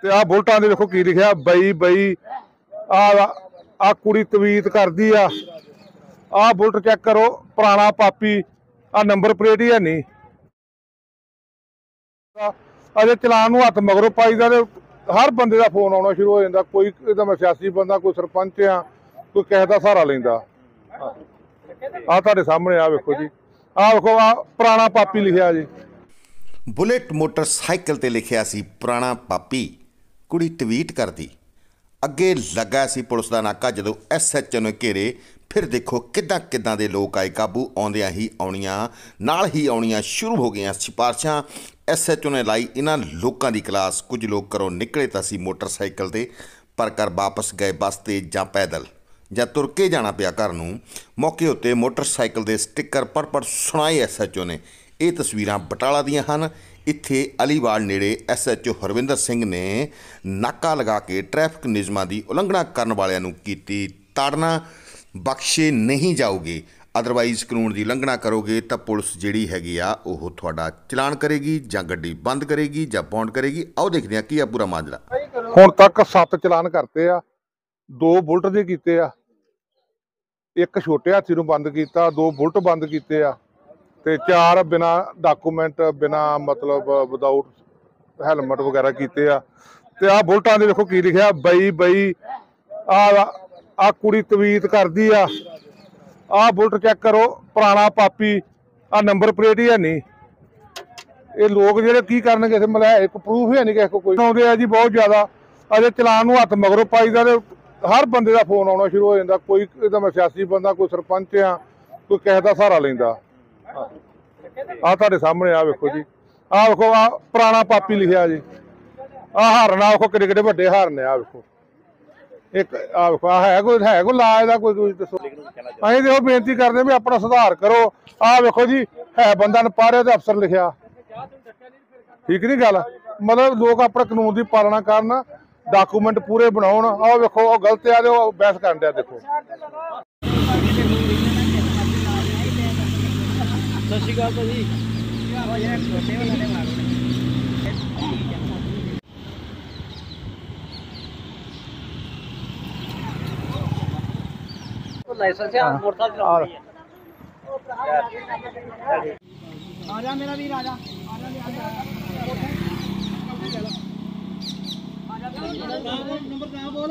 ਤੇ ਆ ਬੁਲਟਾਂ ਦੇ ਵੇਖੋ ਕੀ ਲਿਖਿਆ ਬਈ ਬਈ ਆ ਕੁੜੀ ਤਵੀਤ ਕਰਦੀ ਆ ਬੁਲਟ ਚੈੱਕ ਕਰੋ ਪੁਰਾਣਾ ਪਾਪੀ ਆ ਨੰਬਰ ਪਲੇਟ ਹੀ ਹੈ ਨਹੀਂ ਅਜੇ ਚਲਾਨ ਨੂੰ ਹੱਥ ਮਗਰੋਂ ਪਾਈਦਾ ਤੇ ਹਰ ਬੰਦੇ ਦਾ ਫੋਨ ਆਉਣਾ ਸ਼ੁਰੂ ਹੋ ਜਾਂਦਾ ਕੋਈ ਇਹਦਾ ਮੈਂ ਸਿਆਸੀ ਬੰਦਾ ਕੋਈ ਸਰਪੰਚ ਆ ਕੋਈ ਕਿਸੇ ਦਾ ਸਹਾਰਾ ਲੈਂਦਾ ਆ ਤੁਹਾਡੇ ਸਾਹਮਣੇ ਆ ਵੇਖੋ ਜੀ ਆ ਵੇਖੋ ਆ ਪੁਰਾਣਾ ਪਾਪੀ ਲਿਖਿਆ ਜੀ ਬੁਲੇਟ ਮੋਟਰਸਾਈਕਲ ਤੇ ਲਿਖਿਆ ਸੀ ਪੁਰਾਣਾ ਪਾਪੀ ਕੁੜੀ ਟਵੀਟ ਕਰਦੀ ਅੱਗੇ ਲੱਗਾ ਸੀ ਪੁਲਿਸ ਦਾ ਨਾਕਾ ਜਦੋਂ SHO ਨੇ ਘੇਰੇ ਫਿਰ ਦੇਖੋ ਕਿੱਦਾਂ ਦੇ ਲੋਕ ਆਏ ਕਾਬੂ ਆਉਂਦਿਆਂ ਹੀ ਆਉਣੀਆਂ ਸ਼ੁਰੂ ਹੋ ਗਈਆਂ ਸਿਫਾਰਸ਼ਾਂ SHO ਨੇ ਲਾਈ ਇਹਨਾਂ ਲੋਕਾਂ ਦੀ ਕਲਾਸ ਕੁਝ ਲੋਕ ਘਰੋਂ ਨਿਕਲੇ ਤਾਂ ਸੀ ਮੋਟਰਸਾਈਕਲ ਤੇ ਪਰ ਘਰ ਵਾਪਸ ਗਏ ਬੱਸ ਤੇ ਜਾਂ ਪੈਦਲ ਜਾਂ ਤੁਰ ਕੇ ਜਾਣਾ ਪਿਆ ਘਰ ਨੂੰ ਮੌਕੇ ਉੱਤੇ ਮੋਟਰਸਾਈਕਲ ਦੇ ਸਟਿੱਕਰ ਪੜ ਸੁਣਾਏ SHO ਨੇ ਇਹ ਤਸਵੀਰਾਂ ਬਟਾਲਾ ਦੀਆਂ ਹਨ ਇੱਥੇ ਅਲੀਵਾਲ ਨੇੜੇ SHO ਹਰਵਿੰਦਰ ਸਿੰਘ ਨੇ ਨਾਕਾ ਲਗਾ ਕੇ ਟ੍ਰੈਫਿਕ ਨਿਯਮਾਂ ਦੀ ਉਲੰਘਣਾ ਕਰਨ ਵਾਲਿਆਂ ਨੂੰ ਕੀਤੀ ਤਾੜਨਾ ਬਖਸ਼ੇ ਨਹੀਂ ਜਾਓਗੇ ਅਦਰਵਾਈਜ਼ ਕਾਨੂੰਨ ਦੀ ਉਲੰਘਣਾ ਕਰੋਗੇ ਤਾਂ ਪੁਲਿਸ ਜਿਹੜੀ ਹੈਗੀ ਆ ਉਹ ਤੁਹਾਡਾ ਚਲਾਨ ਕਰੇਗੀ ਜਾਂ ਗੱਡੀ ਬੰਦ ਕਰੇਗੀ ਜਾਂ ਬੌਂਡ ਕਰੇਗੀ ਆਓ ਦੇਖਦੇ ਹਾਂ ਕੀ ਆ ਪੂਰਾ ਮਾਜਰਾ ਹੁਣ ਤੱਕ 7 ਚਲਾਨ ਕਰਤੇ ਆ 2 ਬੁਲਟ ਦੇ ਕੀਤੇ ਆ ਇੱਕ ਛੋਟੇ ਹਾਥੀ ਨੂੰ ਬੰਦ ਕੀਤਾ 2 ਬੁਲਟ ਬੰਦ ਕੀਤੇ ਆ ਤੇ 4 ਬਿਨਾ ਡਾਕੂਮੈਂਟ ਬਿਨਾ ਮਤਲਬ ਵਿਦਆਊਟ ਹੈਲਮਟ ਵਗੈਰਾ ਕੀਤੇ ਆ ਤੇ ਆ ਬੁਲਟਾਂ ਦੇ ਵੇਖੋ ਕੀ ਲਿਖਿਆ ਬਈ ਬਈ ਆ ਕੁੜੀ ਤਵੀਤ ਕਰਦੀ ਆ ਬੁਲਟ ਚੈੱਕ ਕਰੋ ਪੁਰਾਣਾ ਪਾਪੀ ਆ ਨੰਬਰ ਪਲੇਟ ਹੀ ਹੈ ਨਹੀਂ ਇਹ ਲੋਕ ਜਿਹੜੇ ਕੀ ਕਰਨਗੇ ਇੱਥੇ ਮਤਲਬ ਇੱਕ ਪ੍ਰੂਫ ਹੈ ਨਹੀਂ ਕਿਸੇ ਕੋਈ ਆਉਂਦੇ ਆ ਜੀ ਬਹੁਤ ਜ਼ਿਆਦਾ ਅਜੇ ਚਲਾਨ ਨੂੰ ਹੱਥ ਮਗਰੋਂ ਪਾਈਦਾ ਤੇ ਹਰ ਬੰਦੇ ਦਾ ਫੋਨ ਆਉਣਾ ਸ਼ੁਰੂ ਹੋ ਜਾਂਦਾ ਕੋਈ ਇਹਦਾ ਮੈਂ ਸਿਆਸੀ ਬੰਦਾ ਕੋਈ ਸਰਪੰਚ ਆ ਕੋਈ ਕਿਸੇ ਦਾ ਸਹਾਰਾ ਲੈਂਦਾ ਆ ਤੁਹਾਡੇ ਸਾਹਮਣੇ ਆ ਵੇਖੋ ਜੀ ਆ ਵੇਖੋ ਆ ਪੁਰਾਣਾ ਪਾਪੀ ਲਿਖਿਆ ਜੀ ਆ ਹਾਰਨ ਆ ਵੇਖੋ ਕਿੱਡੇ ਵੱਡੇ ਹਾਰਨ ਆ ਵੇਖੋ ਇੱਕ ਆ ਵੇਖੋ ਹੈ ਕੋਈ ਲਾਜ ਦਾ ਕੋਈ ਦੱਸੋ ਅਸੀਂ ਤੇ ਉਹ ਬੇਨਤੀ ਕਰਦੇ ਵੀ ਆਪਣਾ ਸੁਧਾਰ ਕਰੋ ਆ ਵੇਖੋ ਜੀ ਹੈ ਬੰਦਾ ਨਪਾੜਿਆ ਤੇ ਅਫਸਰ ਲਿਖਿਆ ਠੀਕ ਨਹੀਂ ਗੱਲ ਮਤਲਬ ਲੋਕ ਆਪਣਾ ਕਾਨੂੰਨ ਦੀ ਪਾਲਣਾ ਕਰਨ ਡਾਕੂਮੈਂਟ ਪੂਰੇ ਬਣਾਉਣ ਆਹ ਵੇਖੋ ਉਹ ਗਲਤ ਆ ਤੇ ਉਹ ਬਹਿਸ ਕਰਨ ਡਿਆ ਦੇਖੋ ਸਤਿ ਸ਼੍ਰੀ ਅਕਾਲ ਭਾਜੀ ਲਾਇਸੈਂਸ ਆ ਮੋਟਰਸਾਈਕਲ ਚਲਾਉਣੀ ਹੈ ਆ ਜਾ ਮੇਰਾ ਵੀਰ ਆ ਜਾ ਨੰਬਰ ਕਾ ਬੋਲ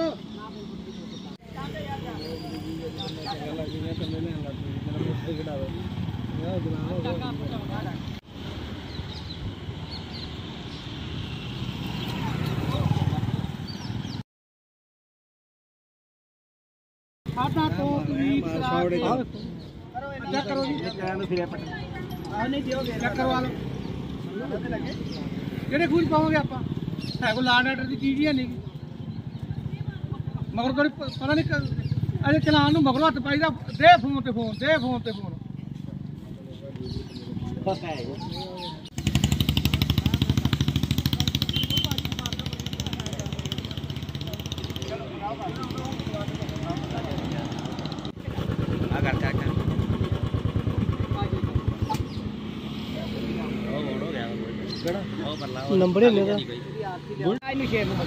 ਆਪਣਾ ਤੋਂ ਤਵੀਤ ਚੈੱਕ ਕਰੋ ਜੀ ਫਿਰਿਆ ਪਟ ਆ ਨਹੀਂ ਦਿਓਗੇ ਚੈੱਕ ਕਰਵਾ ਲਓ ਕਿਹੜੇ ਖੂਜ ਪਾਵਾਂਗੇ ਆਪਾਂ ਹੈ ਕੋ ਲਾਡ ਆਰਡਰ ਦੀ ਚੀਜ਼ ਹੀ ਨਹੀਂ ਮਗਰ ਕੋਈ ਪਤਾ ਨਹੀਂ ਅਜੇ ਚਲਾਨ ਨੂੰ ਮਗਰੋਂ ਹੱਥ ਪਾਈਦਾ ਦੇ ਫੋਨ ਤੇ ਫੋਨ ਬਸ ਹੈ नंबर ही लेगा नहीं शेयर नंबर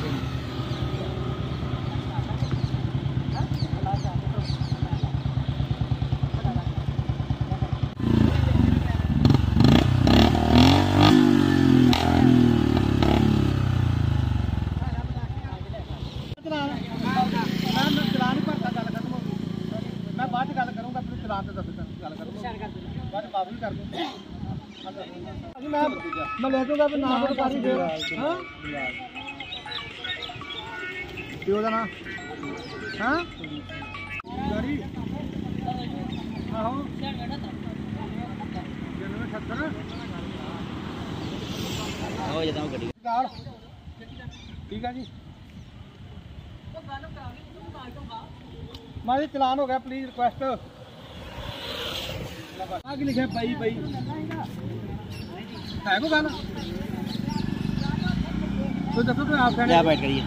चलान भरता गल खत्म हो गई मैं बाद गल करूँगा अपने चलान से गल करूँगा बाद माफी कर दूँ मैं ले दूंगा तो नाम सरकारी दे हां क्यों ना हां गाड़ी आहो 97 हो जाता हूं गाड़ी ठीक है जी मारी चलान हो गया प्लीज रिक्वेस्ट आगे लिखे भाई है को गाना तो देखो आप बैठ करिए।